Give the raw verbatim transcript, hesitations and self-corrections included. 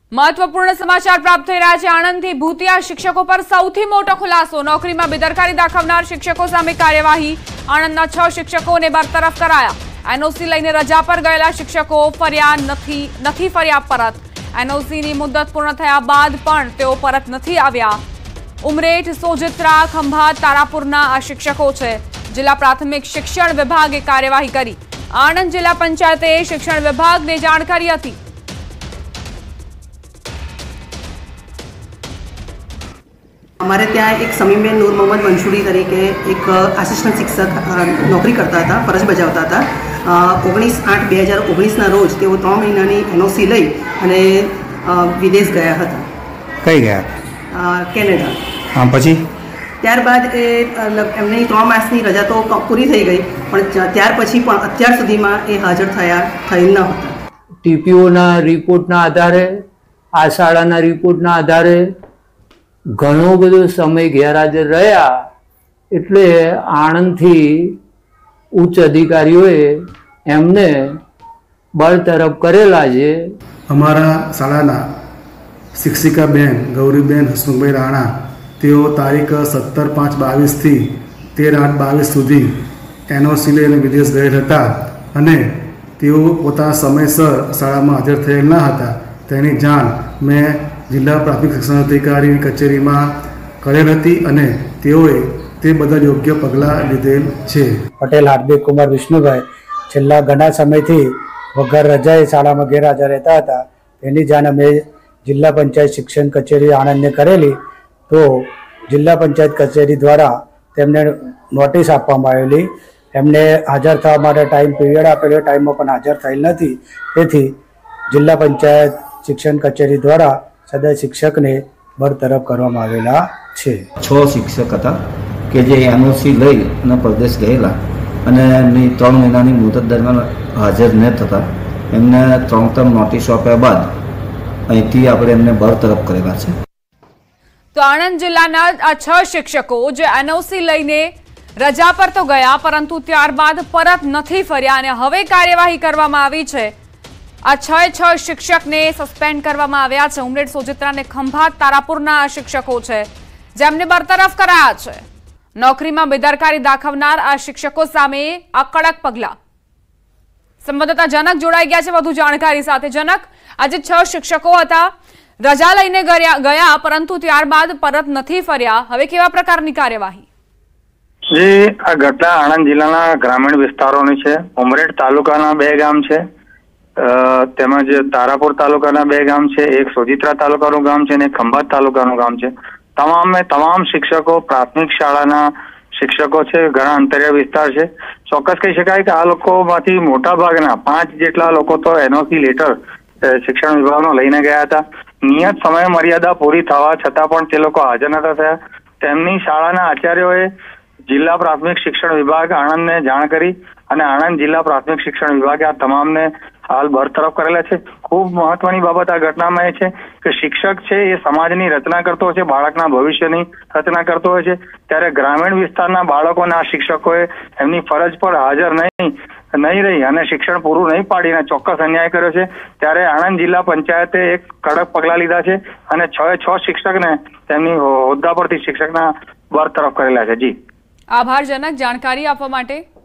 महत्वपूर्ण समाचार प्राप्त थई रह्या छे। आणंदथी भूतिया शिक्षको पर सौथी मोटो खुलासो। नौकरीमां बेदरकारी दाखवनार शिक्षको सामे कार्यवाही। आणंदना छ शिक्षकोने बरतरफ कराया। एनओसी लईने रजा पर गयेला शिक्षको फर्या नथी नथी फर्या परत। एनओसीनी मुद्दत पूर्ण थया बाद पण तेओ परत नथी आव्या। उमरेठ, सोजित्रा, खंभात, तारापुરના આ શિક્ષકો છે। જિલ્લા પ્રાથમિક શિક્ષણ વિભાગે કાર્યવાહી કરી। આણંદ જિલ્લા પંચાયતે શિક્ષણ વિભાગને જાણ કરી હતી। हमारे ત્યાં एक समीमेन नूर मोहम्मद मंशूरी तरीके एक आसिस्टंट शिक्षक नौकरी करता था, फरज बजावता था। ओगनीस आठ बे हज़ार ओगनीस ना रोज तेओ त्रण महीनानी एनओसी लई अने विदेश गया हता। कई गया? कैनेडा। हाँ, पछी ત્યારબાદ એ એમની ત્રણ માસની રજા તો પૂરી થઈ ગઈ, પણ ત્યાર પછી પણ અત્યાર સુધીમાં એ હાજર થયા થઈ ન હતા। ટીપીઓના રિપોર્ટના આધારે, આ શાળાના રિપોર્ટના આધારે ઘણો બધો સમય ગેરહાજર રહ્યા, એટલે આણંદથી ઉચ્ચ અધિકારીઓએ એમને બરતરફ કરેલા છે। અમારા શાળાના શિક્ષિકા બેન ગૌરીબેન હસમુખભાઈ રાણા તેઓ તારીખ સત્તર પાંચ બાવીસથી તેર આઠ બાવીસ સુધી એનઓસી લઈને વિદેશ ગયેલ હતા અને તેઓ પોતાના સમયસર શાળામાં હાજર થયેલ ન હતા। તેની જાણ મેં જિલ્લા પ્રાથમિક શિક્ષણ અધિકારીની કચેરીમાં કરેલ હતી અને તેઓએ તે બદલ યોગ્ય પગલાં લીધેલ છે। પટેલ હાર્દિક કુમાર વિષ્ણુભાઈ છેલ્લા ઘણા સમયથી વગર રજાએ શાળામાં ગેરહાજર રહેતા હતા। તેની જાણ અમે જિલ્લા પંચાયત શિક્ષણ કચેરી આણંદને કરેલી, તો જિલ્લા પંચાયત કચેરી દ્વારા તેમને નોટિસ આપવામાં આવેલી। એમને હાજર થવા માટે ટાઈમ પીરિયડ આપેલો, ટાઈમમાં પણ હાજર થયેલ નથી। તેથી જિલ્લા પંચાયત શિક્ષણ કચેરી દ્વારા સદર શિક્ષકને બરતરફ કરવામાં આવેલા છે। છ શિક્ષક હતા કે જે એનઓસી લઈ અને પરદેશ ગયેલા અને એમની ત્રણ મહિનાની મુદત દરમિયાન હાજર ન થતા એમને ત્રણ ત્રણ નોટિસો આપ્યા બાદ અહીંથી આપણે એમને બરતરફ કરેલા છે। તો આણંદ જિલ્લાના આ છ શિક્ષકો જે એનઓસી લઈને રજા પર તો ગયા, પરંતુ ત્યારબાદ પરત નથી ફર્યા અને હવે કાર્યવાહી કરવામાં આવી છે। આ છ છ શિક્ષકને સસ્પેન્ડ કરવામાં આવ્યા છે। ઉમરેઠ, સોજિત્રા અને ખંભાત, તારાપુરના આ શિક્ષકો છે જેમને બરતરફ કરાયા છે। નોકરીમાં બેદરકારી દાખવનાર આ શિક્ષકો સામે આ કડક પગલાં। સંવાદદાતા જનક જોડાઈ ગયા છે વધુ જાણકારી સાથે। જનક, આજે છ શિક્ષકો હતા, રજા લઈને ગયા પરંતુ ત્યારબાદ પરત નથી ફર્યા, હવે કેવા પ્રકારની કાર્યવાહી? જે આ ઘટના આણંદ જિલ્લાના ગ્રામીણ વિસ્તારોની છે। ઉમરેઠ તાલુકાના બે ગામ છે, તેમજ તારાપુર તાલુકાના બે ગામ છે, એક સોજિત્રા તાલુકાનું ગામ છે અને એક ખંભાત તાલુકાનું ગામ છે। તમામે તમામ શિક્ષકો પ્રાથમિક શાળાના શિક્ષકો છે। ઘણા અંતરિયાળ વિસ્તાર છે। ચોક્કસ કહી શકાય કે આ લોકોમાંથી મોટા ભાગના પાંચ જેટલા લોકો તો એનઓસી લેટર શિક્ષણ વિભાગનો લઈને ગયા હતા। નિયત સમય મર્યાદા પૂરી થવા છતાં પણ તે લોકો હાજર નતા થયા। તેમની શાળાના આચાર્યોએ જિલ્લા પ્રાથમિક શિક્ષણ વિભાગ આણંદને જાણ કરી અને આણંદ જિલ્લા પ્રાથમિક શિક્ષણ વિભાગે આ તમામને હાલ બરતરફ કરેલા છે। ખૂબ મહત્વની બાબત આ ઘટનામાં એ છે કે શિક્ષક છે એ સમાજની રચના કરતો હોય છે, બાળકના ભવિષ્યની રચના કરતો હોય છે, ત્યારે ગ્રામીણ વિસ્તારના બાળકોને આ શિક્ષકોએ એમની ફરજ પર હાજર નહીં નહીં રહી અને શિક્ષણ પૂરું નહીં પાડીને ચોક્કસ અન્યાય કર્યો છે। ત્યારે આણંદ જિલ્લા પંચાયતે એક કડક પગલાં લીધા છે અને છ છ શિક્ષકને તેમની હોદ્દા પરથી શિક્ષકના બરતરફ કરેલા છે। જી આભાર જનક, જાણકારી આપવા માટે।